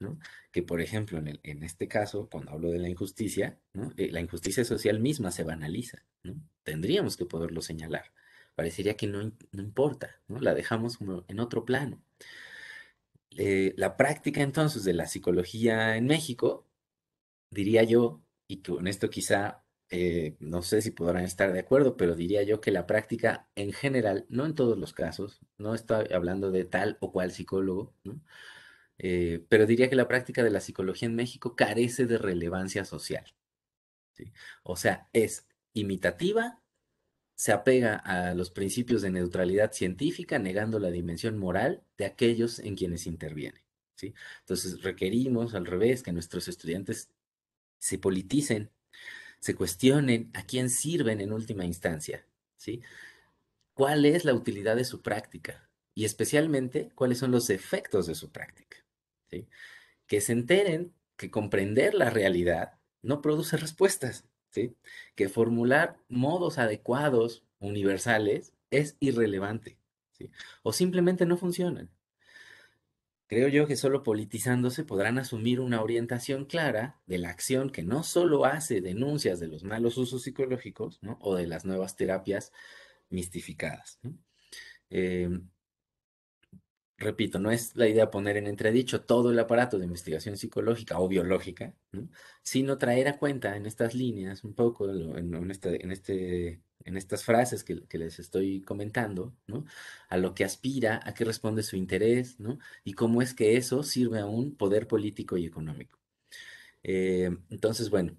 ¿no? Que, por ejemplo, en este caso, cuando hablo de la injusticia, ¿no? La injusticia social misma se banaliza, ¿no? Tendríamos que poderlo señalar. Parecería que no importa, ¿no? La dejamos como en otro plano. La práctica entonces de la psicología en México, diría yo, y con esto quizá, no sé si podrán estar de acuerdo, pero diría yo que la práctica en general, no en todos los casos, no estoy hablando de tal o cual psicólogo, ¿no? Pero diría que la práctica de la psicología en México carece de relevancia social, ¿sí? O sea, es imitativa, se apega a los principios de neutralidad científica, negando la dimensión moral de aquellos en quienes interviene, ¿sí? Entonces, requerimos al revés que nuestros estudiantes se politicen, se cuestionen a quién sirven en última instancia, ¿sí? ¿Cuál es la utilidad de su práctica? Y especialmente, ¿cuáles son los efectos de su práctica? ¿Sí? Que se enteren que comprender la realidad no produce respuestas, ¿sí? Que formular modos adecuados, universales, es irrelevante, ¿sí? O simplemente no funcionan. Creo yo que solo politizándose podrán asumir una orientación clara de la acción que no solo hace denuncias de los malos usos psicológicos, ¿no? O de las nuevas terapias mistificadas, ¿no? Em, Repito, no es la idea poner en entredicho todo el aparato de investigación psicológica o biológica, ¿no? Sino traer a cuenta en estas líneas un poco, en estas frases que les estoy comentando, ¿no? A lo que aspira, a qué responde su interés, ¿no? Y cómo es que eso sirve a un poder político y económico. Entonces, bueno,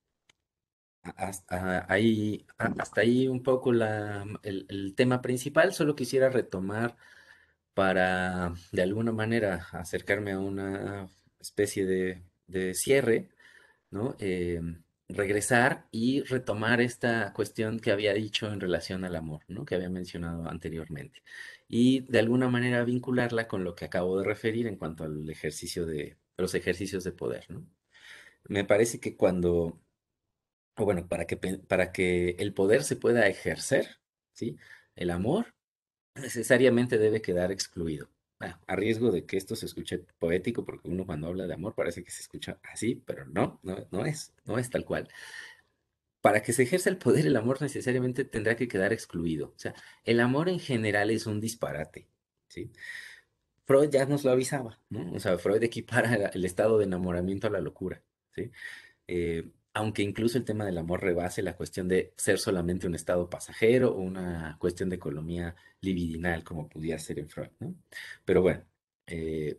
hasta ahí un poco el tema principal. Solo quisiera retomar para de alguna manera acercarme a una especie de cierre, ¿no? Regresar y retomar esta cuestión que había dicho en relación al amor, ¿no? Que había mencionado anteriormente. Y de alguna manera vincularla con lo que acabo de referir en cuanto al ejercicio de los ejercicios de poder, ¿no? Me parece que o bueno, para que el poder se pueda ejercer, ¿sí? El amor necesariamente debe quedar excluido. A riesgo de que esto se escuche poético, porque uno cuando habla de amor parece que se escucha así, pero no es tal cual. Para que se ejerza el poder, el amor necesariamente tendrá que quedar excluido. O sea, el amor en general es un disparate, ¿sí? Freud ya nos lo avisaba, ¿no? O sea, Freud equipara el estado de enamoramiento a la locura, ¿sí? Aunque incluso el tema del amor rebase la cuestión de ser solamente un estado pasajero o una cuestión de economía libidinal, como pudiera ser en Freud, ¿no? Pero bueno, eh,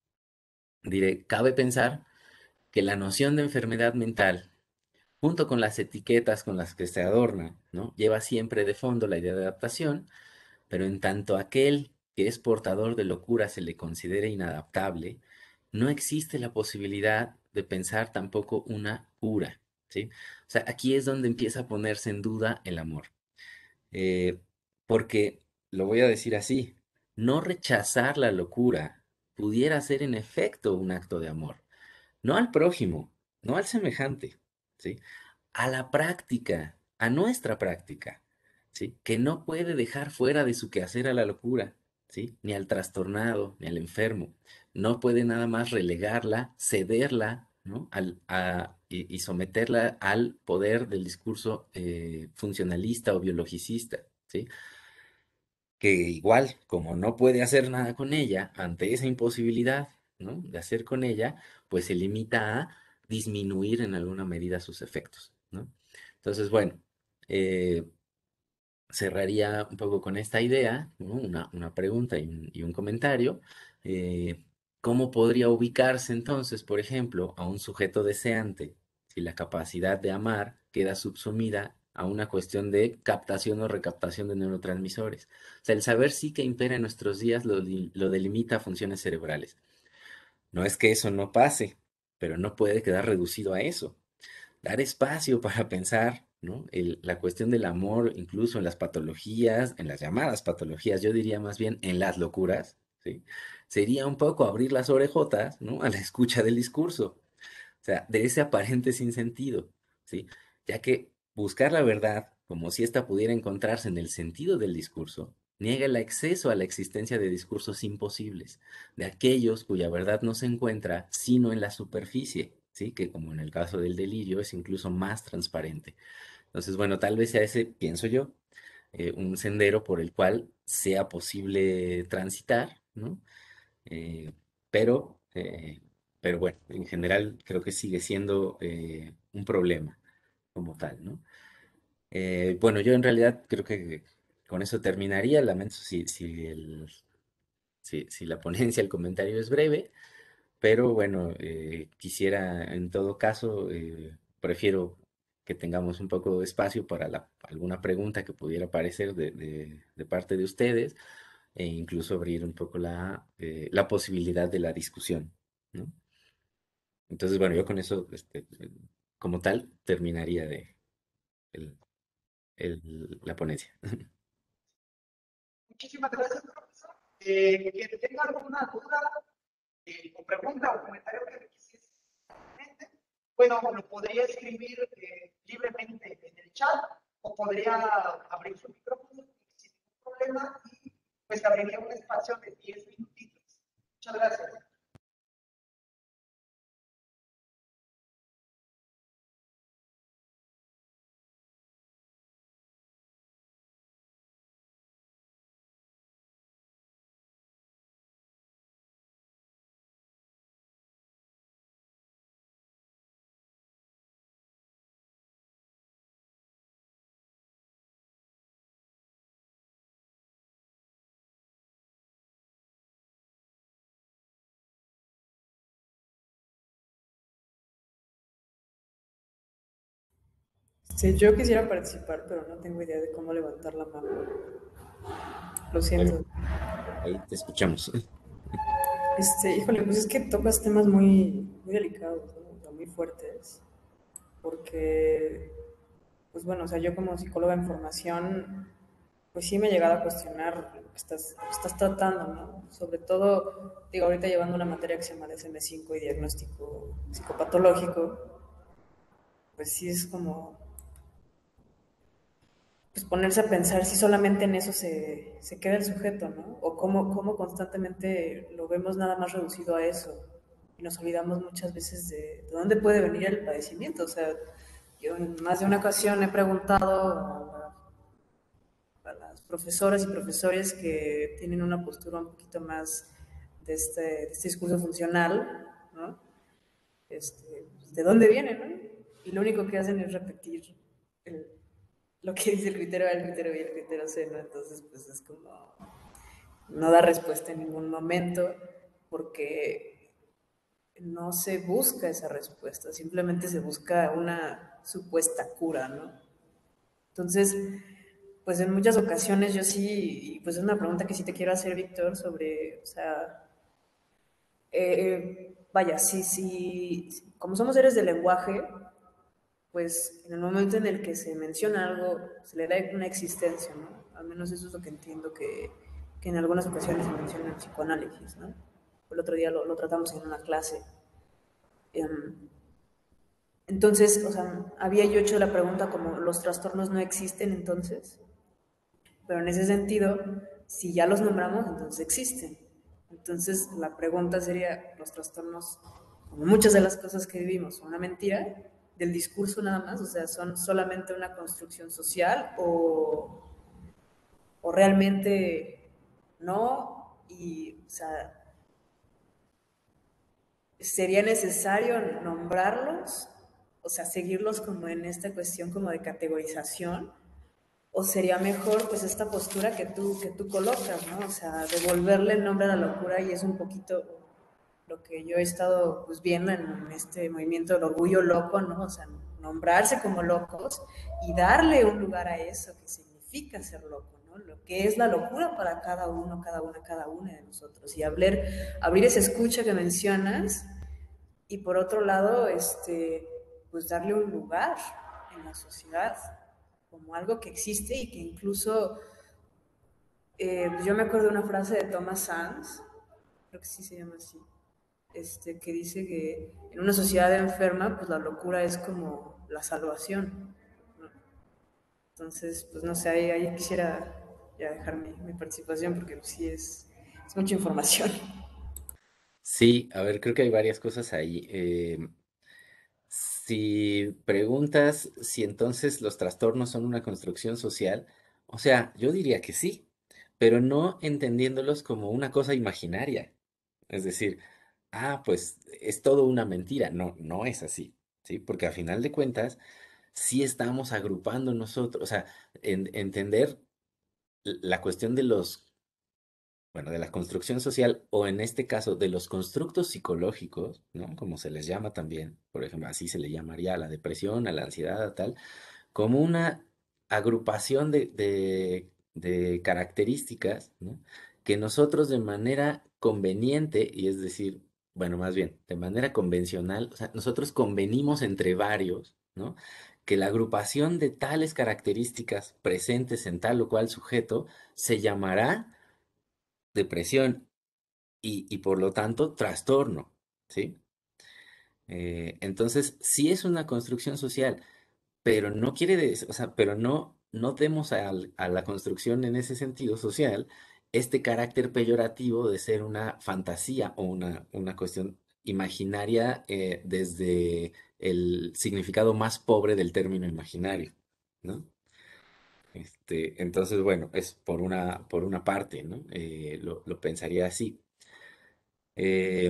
diré, cabe pensar que la noción de enfermedad mental, junto con las etiquetas con las que se adorna, ¿no? Lleva siempre de fondo la idea de adaptación, pero en tanto aquel que es portador de locura se le considere inadaptable, no existe la posibilidad de pensar tampoco una cura, ¿sí? O sea, aquí es donde empieza a ponerse en duda el amor. Eh, Porque, lo voy a decir así, no rechazar la locura pudiera ser en efecto un acto de amor, no al prójimo, no al semejante, ¿sí? A la práctica, a nuestra práctica, ¿sí? Que no puede dejar fuera de su quehacer a la locura, ¿sí? Ni al trastornado, ni al enfermo. No puede nada más relegarla, cederla, ¿no? Y someterla al poder del discurso funcionalista o biologicista, ¿sí? Que igual, como no puede hacer nada con ella, ante esa imposibilidad, ¿no? De hacer con ella, pues se limita a disminuir en alguna medida sus efectos, ¿no? Entonces, bueno, eh, cerraría un poco con esta idea, ¿no? Una pregunta y un comentario. eh, ¿Cómo podría ubicarse entonces, por ejemplo, a un sujeto deseante si la capacidad de amar queda subsumida a una cuestión de captación o recaptación de neurotransmisores? O sea, el saber sí que impera en nuestros días lo delimita a funciones cerebrales. No es que eso no pase, pero no puede quedar reducido a eso. Dar espacio para pensar, ¿no? La cuestión del amor, incluso en las patologías, en las llamadas patologías, yo diría más bien en las locuras, ¿sí? Sería un poco abrir las orejotas, ¿no? A la escucha del discurso, o sea, de ese aparente sinsentido, ¿sí? Ya que buscar la verdad, como si ésta pudiera encontrarse en el sentido del discurso, Niega el acceso a la existencia de discursos imposibles, de aquellos cuya verdad no se encuentra sino en la superficie, ¿sí? Que como en el caso del delirio es incluso más transparente. Entonces, bueno, tal vez sea ese, pienso yo, un sendero por el cual sea posible transitar, ¿no? Eh, pero, eh, pero bueno, en general creo que sigue siendo un problema como tal, ¿no? Bueno, yo en realidad creo que con eso terminaría. Lamento si la ponencia, el comentario es breve, pero bueno, quisiera en todo caso, prefiero que tengamos un poco de espacio para alguna pregunta que pudiera aparecer de parte de ustedes e incluso abrir un poco la posibilidad de la discusión, ¿no? Entonces, bueno, yo con eso, como tal, terminaría el- la ponencia. Muchísimas gracias, profesor. Que tenga alguna duda o pregunta o comentario que me quisiese bueno, lo podría escribir libremente en el chat o podría abrir su micrófono sin ningún problema y pues abriría un espacio de 10 minutitos. Muchas gracias. Sí, yo quisiera participar, pero no tengo idea de cómo levantar la mano. Lo Bueno, siento. ahí te escuchamos. Híjole, pues es que tocas temas muy delicados, ¿no? O sea, muy fuertes, porque, pues bueno, o sea, yo como psicóloga en formación, pues sí me he llegado a cuestionar lo que estás tratando, ¿no? Sobre todo, digo, ahorita llevando una materia que se llama DSM-5 y diagnóstico psicopatológico, pues sí es como pues ponerse a pensar si solamente en eso se queda el sujeto, ¿no? O cómo constantemente lo vemos nada más reducido a eso. Y nos olvidamos muchas veces de dónde puede venir el padecimiento. O sea, yo en más de una ocasión he preguntado a las profesoras y profesores que tienen una postura un poquito más de este discurso funcional, ¿no? ¿De dónde viene, no? Y lo único que hacen es repetir el, lo que dice el criterio A, el criterio B y el criterio C, ¿no? Entonces, pues es como, no da respuesta en ningún momento porque no se busca esa respuesta, simplemente se busca una supuesta cura, ¿no? Entonces, pues en muchas ocasiones yo sí, y pues es una pregunta que sí te quiero hacer, Víctor, sobre, o sea, vaya, como somos seres de lenguaje, pues en el momento en el que se menciona algo, se le da una existencia, ¿no? Al menos eso es lo que entiendo que en algunas ocasiones se menciona en el psicoanálisis, ¿no? El otro día lo tratamos en una clase. Entonces, o sea, había yo hecho la pregunta como, ¿los trastornos no existen entonces? Pero en ese sentido, si ya los nombramos, entonces existen. Entonces, la pregunta sería, ¿los trastornos, como muchas de las cosas que vivimos, son una mentira del discurso nada más? O sea, ¿son solamente una construcción social o realmente no? Y, o sea, ¿sería necesario nombrarlos? O sea, seguirlos como en esta cuestión como de categorización. ¿O sería mejor pues esta postura que tú colocas, ¿no? O sea, devolverle el nombre a la locura y es un poquito lo que yo he estado pues viendo en este movimiento del orgullo loco, ¿no? O sea, nombrarse como locos y darle un lugar a eso que significa ser loco, ¿no? Lo que es la locura para cada uno, cada una de nosotros y abrir esa escucha que mencionas y por otro lado, pues darle un lugar en la sociedad como algo que existe y que incluso, pues yo me acuerdo de una frase de Thomas Sands, creo que sí se llama así, que dice que en una sociedad enferma, pues la locura es como la salvación, ¿no? Entonces, pues no sé, ahí quisiera ya dejar mi participación porque sí es mucha información. Sí, a ver, creo que hay varias cosas ahí. Si preguntas si entonces los trastornos son una construcción social, o sea, yo diría que sí, pero no entendiéndolos como una cosa imaginaria. Es decir, pues es todo una mentira. No, no es así, ¿sí? Porque a final de cuentas, sí estamos agrupando nosotros, o sea, entender la cuestión de bueno, de la construcción social o en este caso de los constructos psicológicos, ¿no? Como se les llama también, por ejemplo, así se le llamaría a la depresión, a la ansiedad, a tal, como una agrupación de características, ¿no? Que nosotros de manera conveniente, y es decir, bueno, más bien, de manera convencional, o sea, nosotros convenimos entre varios, ¿no? Que la agrupación de tales características presentes en tal o cual sujeto se llamará depresión y por lo tanto trastorno, ¿sí? Entonces, sí es una construcción social, pero no quiere decir, o sea, pero no demos a la construcción en ese sentido social este carácter peyorativo de ser una fantasía o una cuestión imaginaria desde el significado más pobre del término imaginario, ¿no? Entonces, bueno, es por una parte, ¿no? Lo pensaría así. Eh,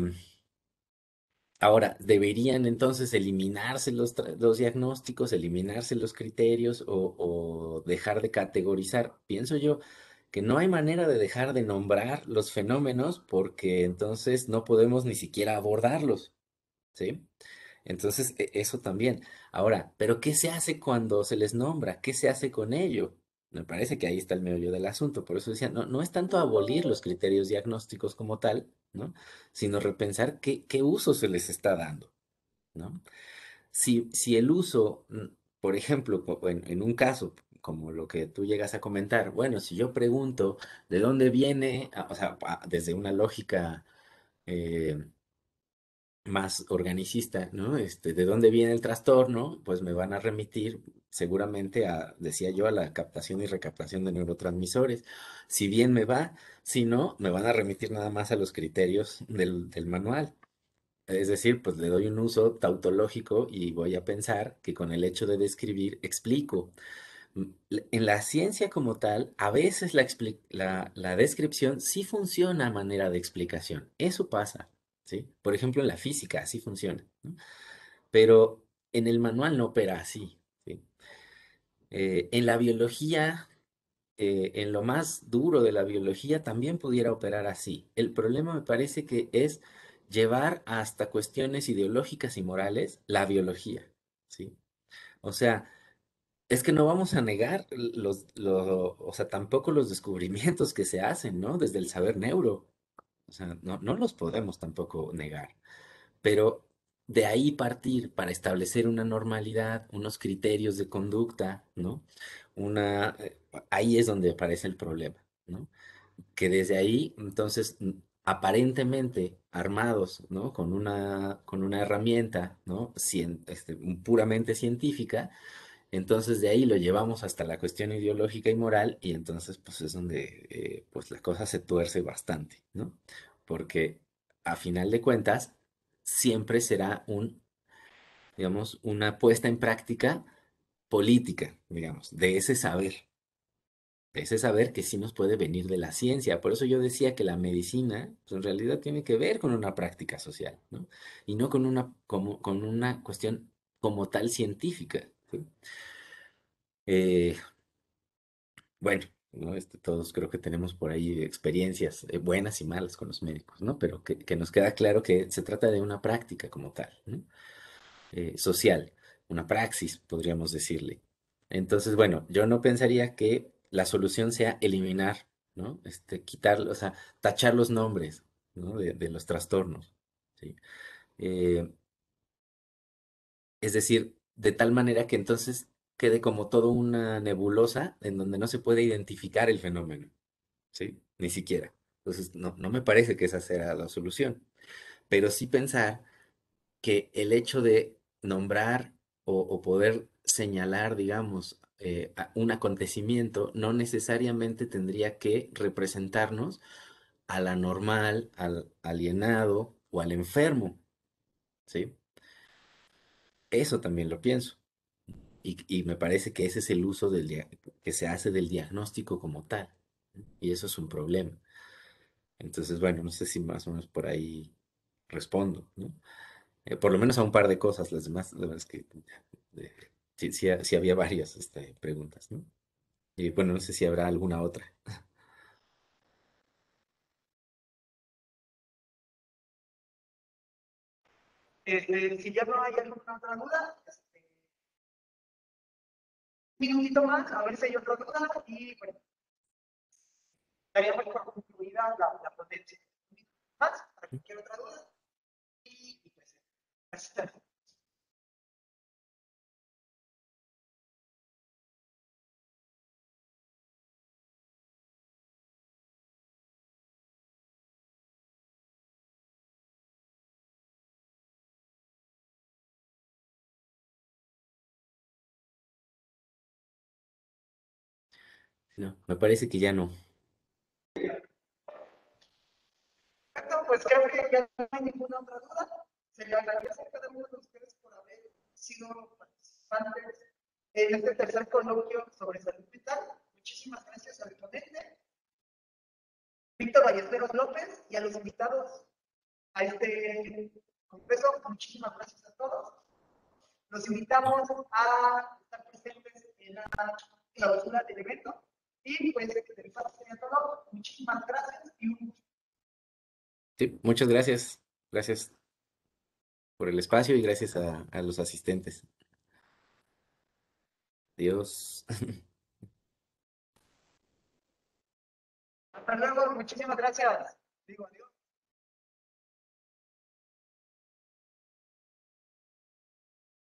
Ahora, ¿deberían entonces eliminarse los diagnósticos, eliminarse los criterios o dejar de categorizar? Pienso yo que no hay manera de dejar de nombrar los fenómenos porque entonces no podemos ni siquiera abordarlos, ¿sí? Entonces, eso también. Ahora, ¿pero qué se hace cuando se les nombra? ¿Qué se hace con ello? Me parece que ahí está el meollo del asunto. Por eso decía, no es tanto abolir los criterios diagnósticos como tal, ¿no? Sino repensar qué uso se les está dando, ¿no? Si el uso, por ejemplo, en un caso como lo que tú llegas a comentar, bueno, si yo pregunto de dónde viene, o sea, desde una lógica eh, más organicista, ¿no? ¿De dónde viene el trastorno? Pues me van a remitir seguramente decía yo, a la captación y recaptación de neurotransmisores. Si bien me va, si no, me van a remitir nada más a los criterios del manual. Es decir, pues le doy un uso tautológico y voy a pensar que con el hecho de describir explico. En la ciencia como tal, a veces la descripción sí funciona a manera de explicación. Eso pasa, ¿sí? Por ejemplo, en la física así funciona, ¿no? Pero en el manual no opera así, ¿sí? En la biología, en lo más duro de la biología, también pudiera operar así. El problema me parece que es llevar hasta cuestiones ideológicas y morales la biología, ¿sí? O sea, es que no vamos a negar o sea, tampoco los descubrimientos que se hacen, ¿no? Desde el saber neuro. O sea, no los podemos tampoco negar. Pero de ahí partir para establecer una normalidad, unos criterios de conducta, ¿no? Ahí es donde aparece el problema, ¿no? Que desde ahí, entonces, aparentemente armados, ¿no? Con una herramienta, ¿no? Puramente científica, entonces de ahí lo llevamos hasta la cuestión ideológica y moral y entonces pues es donde pues la cosa se tuerce bastante, ¿no? Porque a final de cuentas siempre será digamos, una puesta en práctica política, digamos, de ese saber que sí nos puede venir de la ciencia. Por eso yo decía que la medicina pues, en realidad tiene que ver con una práctica social, ¿no? Y no con una cuestión como tal científica, ¿sí? Eh, Bueno, ¿no? Todos creo que tenemos por ahí experiencias buenas y malas con los médicos, ¿no? Pero que nos queda claro que se trata de una práctica como tal, ¿no? Social, una praxis, podríamos decirle. Entonces, bueno, yo no pensaría que la solución sea eliminar, ¿no? Quitar, o sea, tachar los nombres, ¿no? De los trastornos, ¿sí? Eh, es decir, de tal manera que entonces quede como todo una nebulosa en donde no se puede identificar el fenómeno. ¿Sí? Ni siquiera. Entonces, no me parece que esa sea la solución, pero sí pensar que el hecho de nombrar o poder señalar, digamos, un acontecimiento no necesariamente tendría que representarnos al anormal, al alienado o al enfermo, ¿sí? Eso también lo pienso. Y me parece que ese es el uso que se hace del diagnóstico como tal, ¿no? Y eso es un problema. Entonces, bueno, no sé si más o menos por ahí respondo, ¿no? Por lo menos a un par de cosas, las demás, la verdad es que eh, sí, sí había varias preguntas, ¿no? Y bueno, no sé si habrá alguna otra. Si ya no hay alguna otra duda, un minutito más, a ver si hay otra duda y bueno, daríamos por concluida la ponencia. Un minuto más, para cualquier otra duda y pues, gracias. No, me parece que ya no. Perfecto, pues creo que ya no hay ninguna otra duda. Se le agradece a cada uno de ustedes por haber sido participantes en este tercer coloquio sobre salud mental. Muchísimas gracias al ponente, Víctor Ballesteros López, y a los invitados a este congreso. Muchísimas gracias a todos. Los invitamos a estar presentes en la clausura del evento. Y pues, de mi parte sería todo. Muchísimas gracias y un gusto. Sí, muchas gracias. Gracias por el espacio y gracias a los asistentes. Adiós. Hasta luego, muchísimas gracias. Digo, adiós.